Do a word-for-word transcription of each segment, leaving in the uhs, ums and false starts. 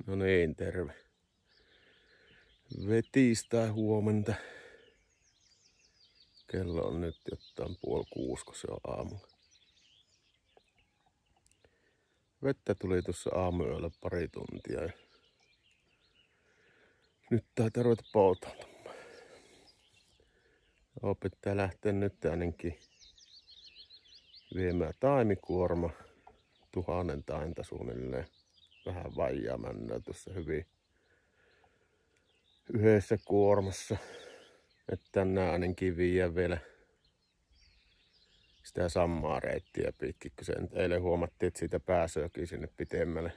No niin, terve. Tiistai huomenta. Kello on nyt jotain puoli kuusi, kun se on aamulla. Vettä tuli tuossa aamuyöllä pari tuntia ja nyt taitaa ruveta poutaamaan. Joo, pitää lähteä nyt ainakin viemään taimikuorma. Tuhannen tainta suunnilleen. Vähän vajaa männää tuossa hyvin yhdessä kuormassa. Että tänään ainakin viiä vielä sitä samaa reittiä pitkin, kun sen eilen huomattiin, että siitä pääsee sinne pitemmälle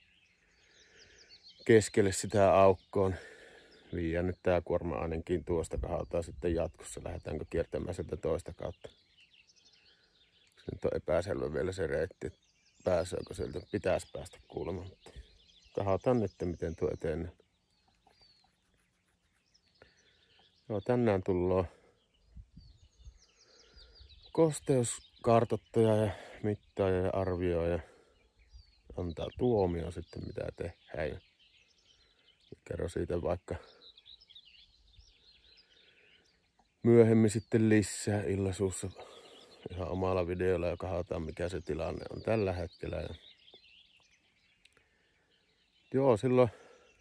keskelle sitä aukkoon. Viiän nyt tää kuorma ainakin tuosta kahautaan sitten jatkossa. Lähdetäänkö kiertämään sieltä toista kautta. Se nyt on epäselvä vielä se reitti, että pääseekö sieltä. Pitäisi päästä kuulemaan. Kahautaan nyt, miten tuo etenee. Joo, tänään tullaan kosteuskartoittaja ja mittaaja ja arvioi ja antaa tuomio sitten mitä tehdään. Ja kerro siitä vaikka myöhemmin sitten lisää illasuussa ihan omalla videolla ja katsotaan mikä se tilanne on tällä hetkellä. Ja joo, silloin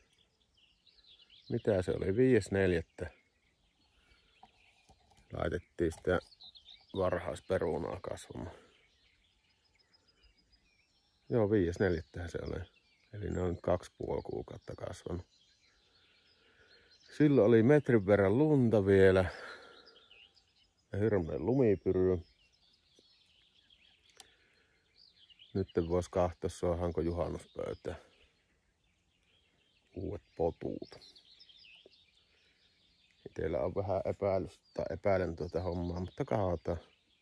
mitä se oli, viides neljättä laitettiin sitä varhaisperunaa kasvamaan. Joo, viides neljättä se oli. Eli ne on nyt kaksi puoli kuukautta kasvanut. Silloin oli metrin verran lunta vielä. Ja hirveän lumipyry. Nyt vois kahtoa, saadaanko juhannuspöytä uudet potuut. Teillä on vähän epäilystä tai epäilen tuota hommaa, mutta katsotaan.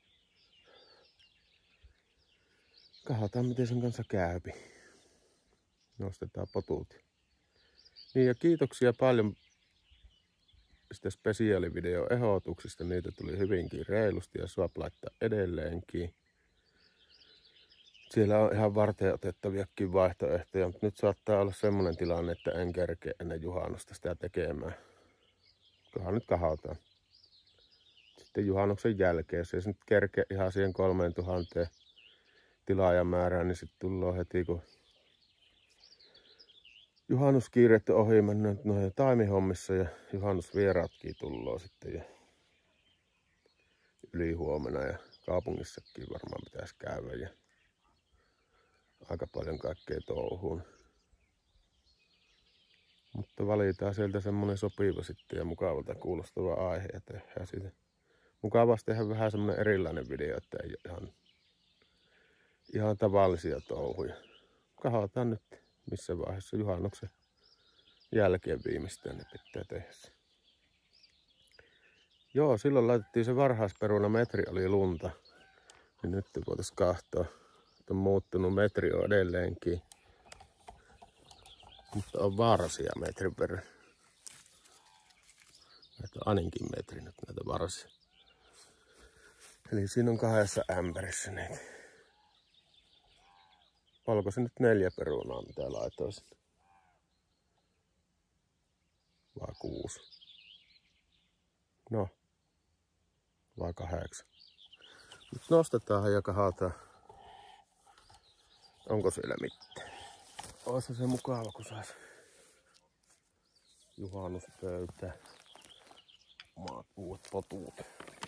Katsotaan miten sen kanssa käypi. Nostetaan potuut. Niin ja kiitoksia paljon sitä spesiaalivideo ehdotuksista. Niitä tuli hyvinkin reilusti ja saa laittaa edelleenkin. Siellä on ihan varten otettaviakin vaihtoehtoja, mutta nyt saattaa olla semmoinen tilanne, että en kerkeä ennen juhannusta sitä tekemään. Kunhan nyt katsotaan. Sitten juhannuksen jälkeen, jos ei se nyt kerkeä ihan siihen kolmeen tuhanteen tilaajamäärään, niin sitten tullaan heti kun juhannuskiireet on ohi mennyt noihin taimihommissa ja juhannusvieraatkin tullaan sitten ja yli huomenna ja kaupungissakin varmaan pitäisi käydä ja aika paljon kaikkea touhuun. Mutta valitaan sieltä semmonen sopiva sitten ja mukavalta kuulostava aihe ja tehdään siitä mukavasti tehdä vähän semmonen erilainen video, että ei ihan, ihan tavallisia touhuja. Katsotaan nyt missä vaiheessa juhannuksen jälkeen viimeistään ne pitää tehdä. Joo, silloin laitettiin se varhaisperuna, metri oli lunta. Ja nyt voitais katsoa, että on muuttunut, metri on edelleenkin. Mutta on varsia metrin verran. Näitä on ainakin metri nyt näitä varsia. Eli siinä on kahdessa ämpärissä niitä. Oliko se nyt neljä perunaa mitä laitoin sinne? Vai kuusi? No. Vai kahdeksan? Nyt nostetaan ja katsotaan. Onko siellä mitään? Oissa se mukava kun sais juhannuspöytä. Omat uudet potuut.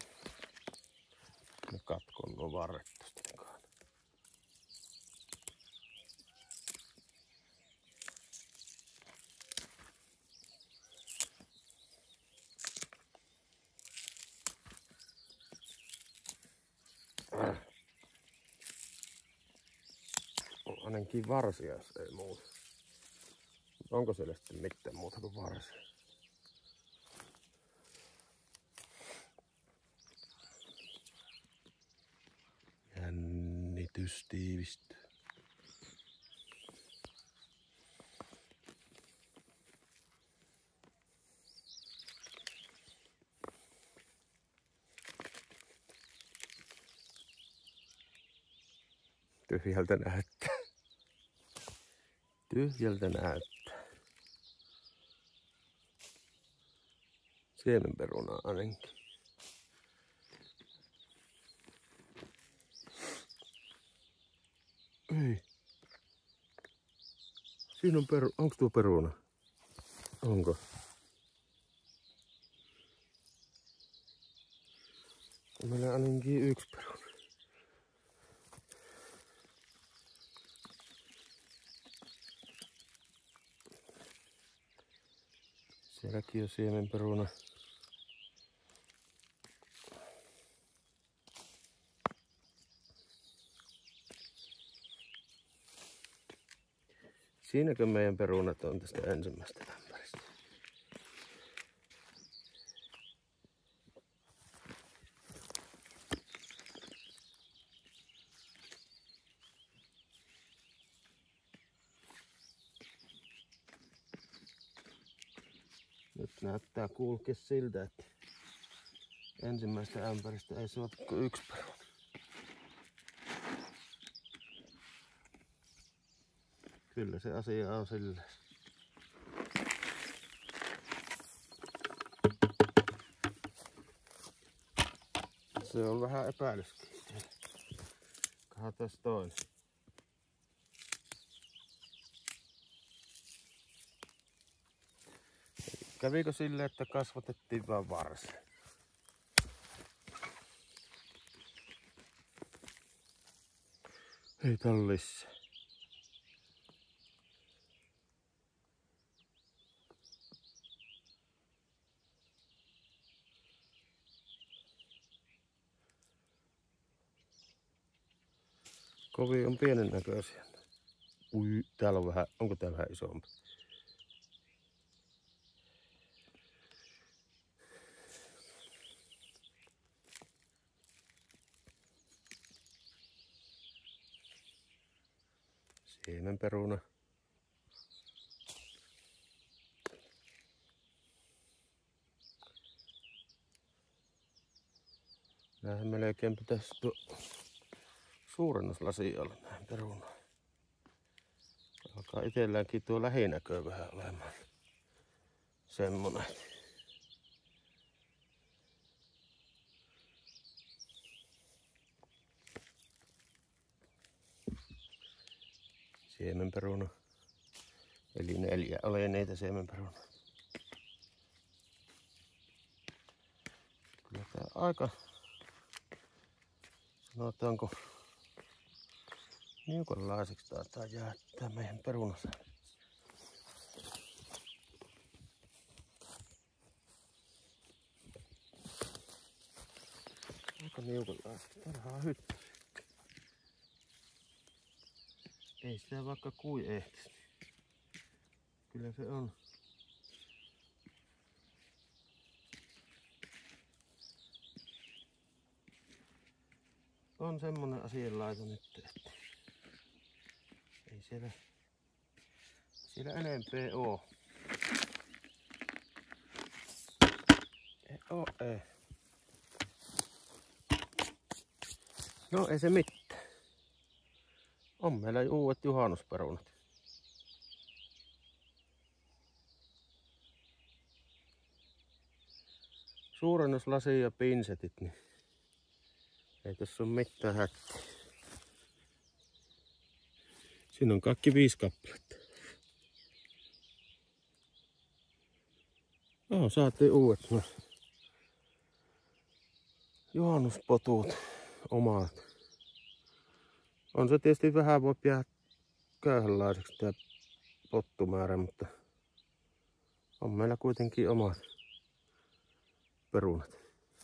Ne katkoon nuo varret tosta mukaan. On ainakin varsia, jos ei muuta. Onko siellä sitten mitään muuta kuin varsia? Jännitys tiivistyy. Tyhjältä näyttää. Tyhjältä näyttää. Siemenperunaa ainakin. Ei. Siinä on peru... Onko tuo peruna? Onko? Meillä on ainakin yksi peruna. Sielläkin on siemenperuna. Siinäkö meidän perunat on tästä ensimmäistä ämpäristä? Nyt näyttää kulkea siltä, että ensimmäistä ämpäristä ei se ole kuin yksi peruna. Kyllä se asia on sillä. Se on vähän epäilyskin. Katsotaan toinen. Kävikö sille, että kasvatettiin vaan varsi? Ei tää lisää. Kovin on pienen näköisiä. Ui, täällä on vähän, onko tää vähän isompi? Siemenperuna. Nämähän melkein pitäisi tuo suurennuslasi olla näin peruna. Alkaa itselläänkin tuo lähinäkö vähän olemaan semmonen. Siemenperuna. Eli neljä oleneita siemenperuna. Kyllä tää aika, sanotaanko, niukanlaiseksi taitaa jäädä tää meidän perunassa. Aika niukanlaiseksi. Täällä on hytty. Ei sitä vaikka kui ehtisi. Kyllä se on. On semmonen asianlaita nyt, että ei siellä, siellä enempää oo. Ei oo, ei. No ei se mitään. On meillä uudet juhannusperunat. Suurennuslasi ja pinsetit, niin ei tässä ole mitään hätää. Siinä on kaikki viisi kappaletta. Oh, saatiin uudet no. Juhannuspotut omat. On se tietysti vähän voi jäädä köyhänlaiseksi tää pottumäärä, mutta on meillä kuitenkin omat perunat.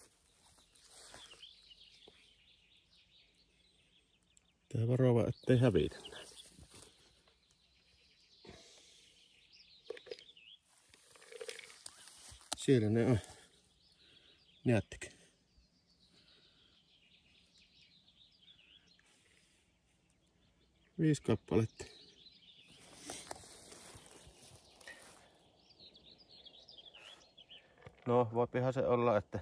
Tää varoa, ettei hävitä näitä. Siellä ne on. Näettekö? Viisi kappaletta. No, voipihan se olla, että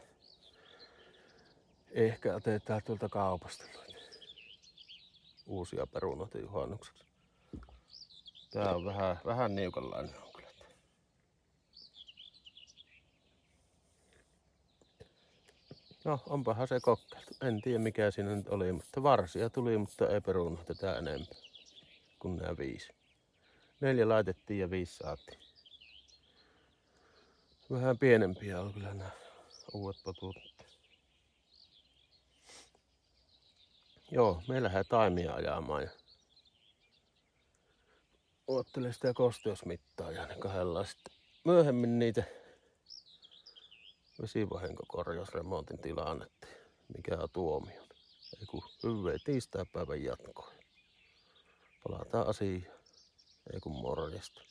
ehkä otetaan tuolta kaupasta noita uusia perunoita juhannukseksi. Tää on vähän, vähän niukanlainen on kyllä. No, onpahan se kokeiltu. En tiedä mikä siinä nyt oli, mutta varsia tuli, mutta ei perunut tätä enempää kuin nämä viisi. Neljä laitettiin ja viisi saatiin. Vähän pienempiä on kyllä nämä uudet potut. Joo, me lähdetään taimia ajamaan ja oottelee sitä kosteusmittaa ja ne kahdella sitten myöhemmin niitä vesivahinkokorjausremontin tilannetta, mikä on tuomio. Ei kun hyvää tiistaipäivän jatkoa. Palataan asiaan. Ei kun morjesta.